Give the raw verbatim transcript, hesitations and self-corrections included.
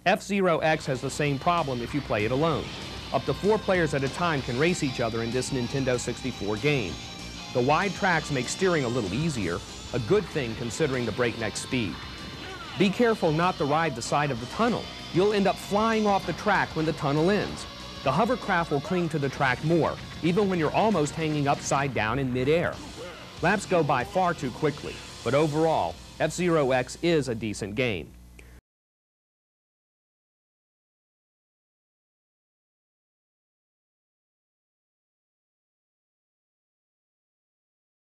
F-Zero X has the same problem if you play it alone. Up to four players at a time can race each other in this Nintendo sixty-four game. The wide tracks make steering a little easier, a good thing considering the breakneck speed. Be careful not to ride the side of the tunnel. You'll end up flying off the track when the tunnel ends. The hovercraft will cling to the track more, even when you're almost hanging upside down in midair. Laps go by far too quickly, but overall, F-Zero X is a decent game.